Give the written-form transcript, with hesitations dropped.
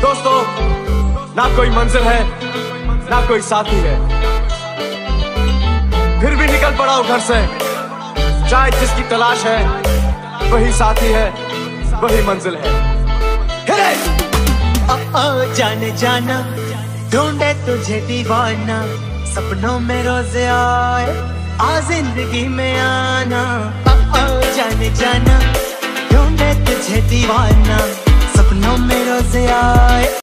दोस्तों, ना कोई मंजिल है ना कोई साथी है, फिर भी निकल पड़ा हूं घर से। शायद जिसकी तलाश है वही साथी है, वही मंजिल है। जाने जाना ढूंढे तुझे दीवाना, सपनों में रोज आए आ जिंदगी में आना। जाने जाना ढूंढे तुझे दीवाना, सपनों में रोज आए।